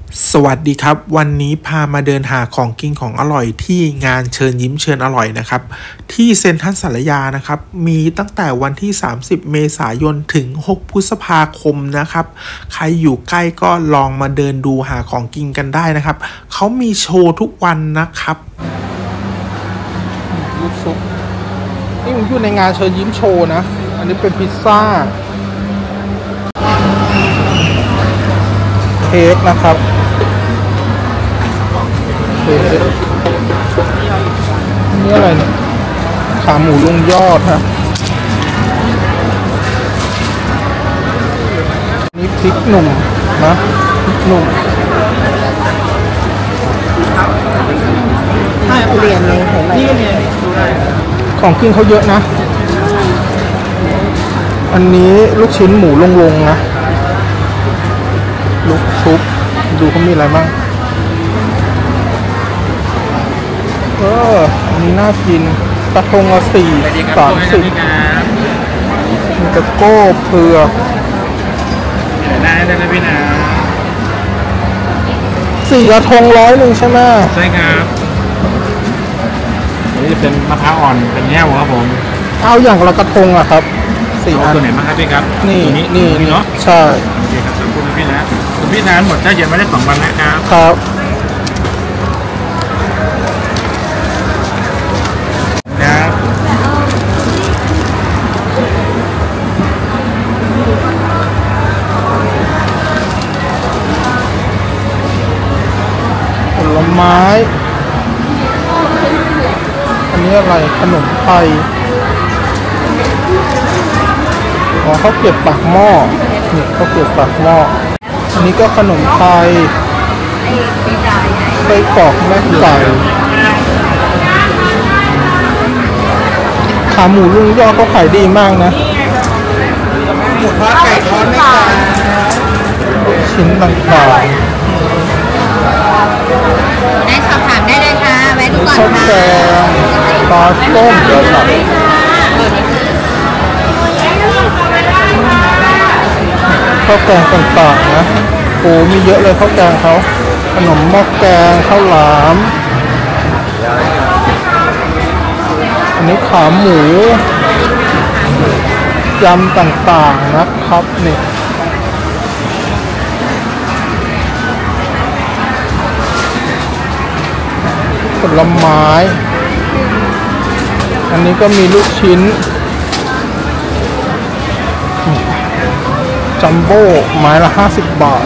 สวัสดีครับวันนี้พามาเดินหาของกินของอร่อยที่งานเชิญยิ้มเชิญอร่อยนะครับที่เซ็นทรัลศาลายานะครับมีตั้งแต่วันที่30เมษายนถึง6พฤษภาคมนะครับใครอยู่ใกล้ก็ลองมาเดินดูหาของกินกันได้นะครับเขามีโชว์ทุกวันนะครับลูกซุปนี่มันอยู่ในงานเชิญยิ้มโชว์นะอันนี้เป็นพิซซ่าเค้กนะครับนี่อะไรเนี่ยขาหมูลุงยอดฮะนี่พริกหนุ่มนะพริกหนุ่มใช่เรียนเลยเห็นไหมของกินเขาเยอะนะอันนี้ลูกชิ้นหมูลงนะลูกซุปดูเขามีอะไรบ้างอันนี้น่ากินกระทงละ30มีตะโก้เผือกได้นะพี่นะ 4กระทง100ใช่ไหมใช่ครับอันนี้จะเป็นมะพร้าวอ่อนเป็นแง่วครับผมเอาอย่างละกระทงอะครับ4อันตัวไหนบ้างครับพี่ครับนี่เนาะใช่โอเคครับขอบคุณพี่นะคุณพี่ทานหมดถ้าเย็นไม่ได้2 วันนะครับครับผลไม้อันนี้อะไรขนมไทยเขาเก็บปากหม้อนี่เขาเก็บปากหม้ออันนี้ก็ขนมไทยไส้กรอกแม่ไก่ขาหมูลุงยอดก็ขายดีมากนะหมูทอดไก่ทอดไม่ไก่ชิ้นต่างๆได้สอบถามได้เลยค่ะแวะดูก่อนค่ะแกงปลาส้มข้าวแกงต่างๆนะโอ้มีเยอะเลยข้าวแกงเขาขนมหม้อแกงข้าวหลามอันนี้ขาหมูยำต่างๆนะครับนี่ผลไม้อันนี้ก็มีลูกชิ้นจัมโบ้ไม้ละ50 บาท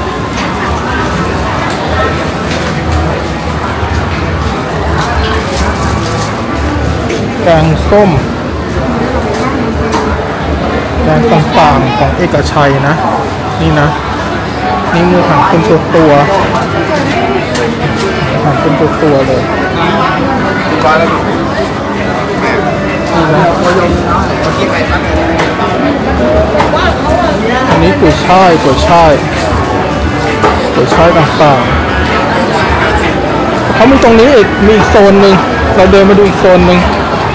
แกงส้มแกงต่างๆของเอกชัยนะนี่นะนี่มือหั่นเป็นตัวหั่นเป็นตัวเลยอันนี้กุ้ยช่ายต่างๆเขามีตรงนี้อีกมีอีกโซนหนึ่งเราเดินมาดูอีกโซนหนึ่ง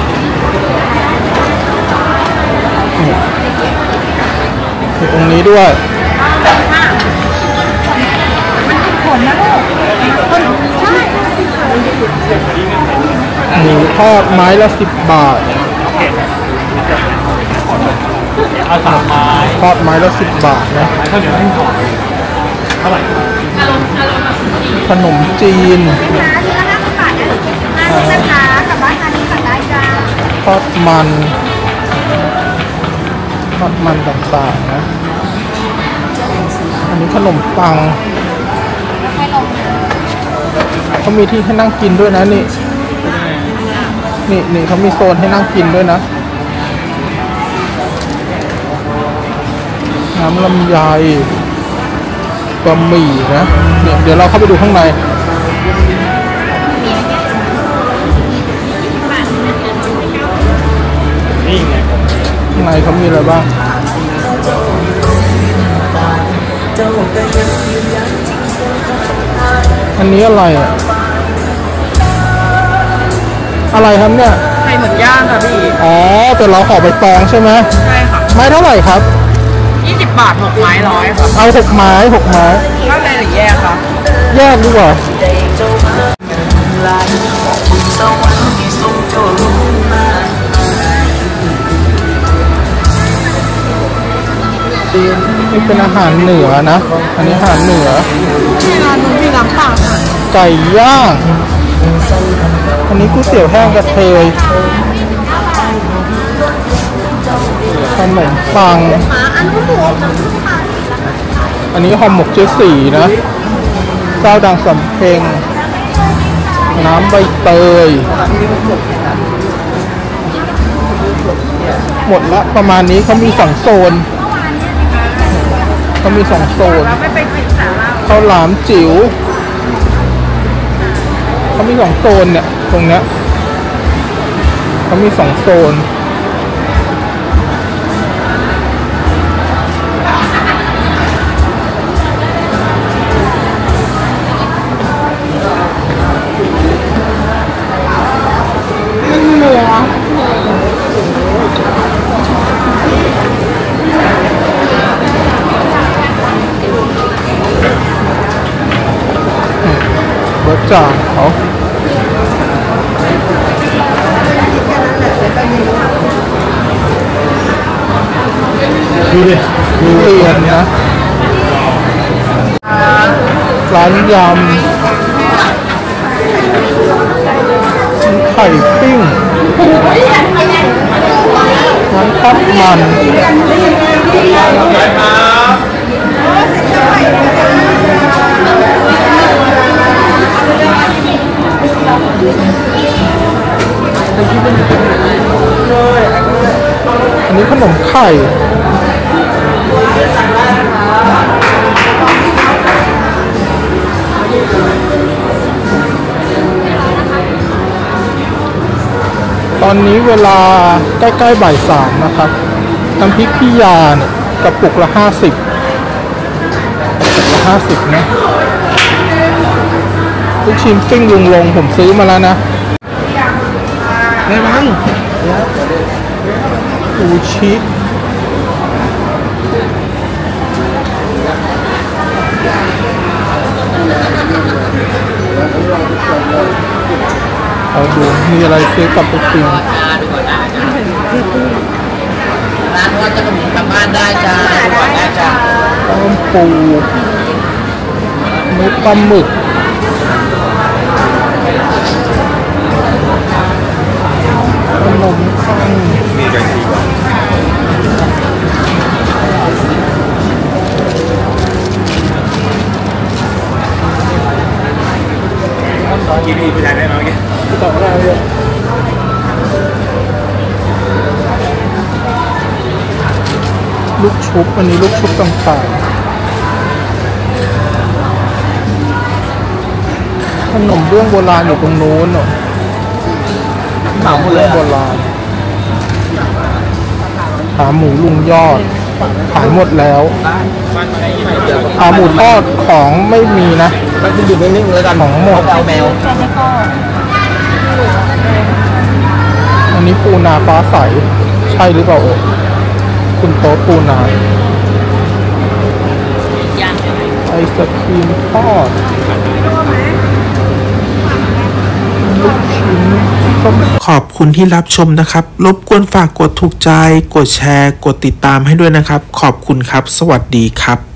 มีตรงนี้ด้วยหมูทอดไม้ละ10 บาทเอา3 ไม้ทอดไม้ละ10 บาทนะข้าวเหนียวให้ห่อเท่าไหร่ขนมจีนนะคะกลับบ้านทานนี้สั่งได้จ้าทอดมันต่างๆนะอันนี้ขนมปังเขามีที่ให้นั่งกินด้วยนะนี่เขามีโซนให้นั่งกินด้วยนะน้ำลำไยบะหมี่นะเดี๋ยวเราเข้าไปดูข้างในข้างในเขามีอะไรบ้างอันนี้อะไรอะไรครับเนี่ยไข่หมึกย่างค่ะพี่อ๋อแต่เราขอใบตองใช่ไหมใช่ค่ะไม้เท่าไหร่ครับ 20 บาท6 ไม้100ค่ะเอา6 ไม้ก็เลยหรือแยกค่ะแยกดีกว่านี่เป็นอาหารเหนือนะอันนี้อาหารเหนือที่ร้านนู้นมีน้ำเปล่าไก่ย่างอันนี้ก๋วยเตี๋ยวแห้งกระเทยขนมปังอันนี้ห่อหมกเจ๊สีนะเจ้าดังสำเพ็งน้ำใบเตยหมดละประมาณนี้เขามี2 โซนเขามี2 โซนข้าวหลามจิ๋วเขามี2 โซนเนี่ยตรงเนี้ยเขามี2 โซนจ่างเขาดูดิดูเรียนนะร้านยำไข่ปิ้งร้านทอดมันอันนี้ขนมไข่ตอนนี้เวลาใกล้ๆบ่าย 3นะครับน้ำพริกพี่ยาเนี่ยกระปุกละ50นะลูกชิ้นปิ้งลุงลงผมซื้อมาแล้วนะไงมั้งอูชิเอาดูมีอะไรซื้อกลับไปกินร้านว่าจะขนมกลับบ้านได้จ้าได้จ้าต้มปูมีปลาหมึกขนมปังมีกันดีกว่ากินอีกไม่ได้ไหมเมื่อกี้ต่อได้เลยลูกชุบอันนี้ลูกชุบต่างๆขนมเบื้องโบราณอยู่ตรงโน้นเนาะขนมเบื้องโบราณขาหมูลุงยอดขายหมดแล้วขาหมูทอดของไม่มีนะมันอยู่นิ่งๆแล้วกันของหมดเอาแมวอันนี้ปูนาฟ้าใสใช่หรือเปล่าคุณโต๊ะปูนาไอศครีมทอดลูกชิ้นขอบคุณที่รับชมนะครับรบกวนฝากกดถูกใจกดแชร์กดติดตามให้ด้วยนะครับขอบคุณครับสวัสดีครับ